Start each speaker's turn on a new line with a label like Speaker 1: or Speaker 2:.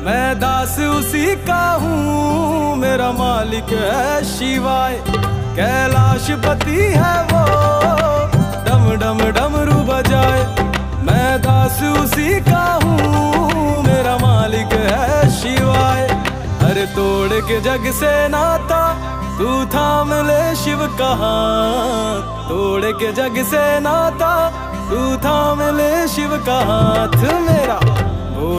Speaker 1: मैं दास उसी का हूँ, मेरा मालिक है शिवाय। कैलाशपति है वो, डम डम डमरू बजाए। मैं दास उसी का हूँ, मेरा मालिक है शिवाय। अरे तोड़ के जग से नाता, तू थाम ले शिव का हाथ। तोड़ के जग से नाता, तू थाम ले शिव का हाथ मेरा।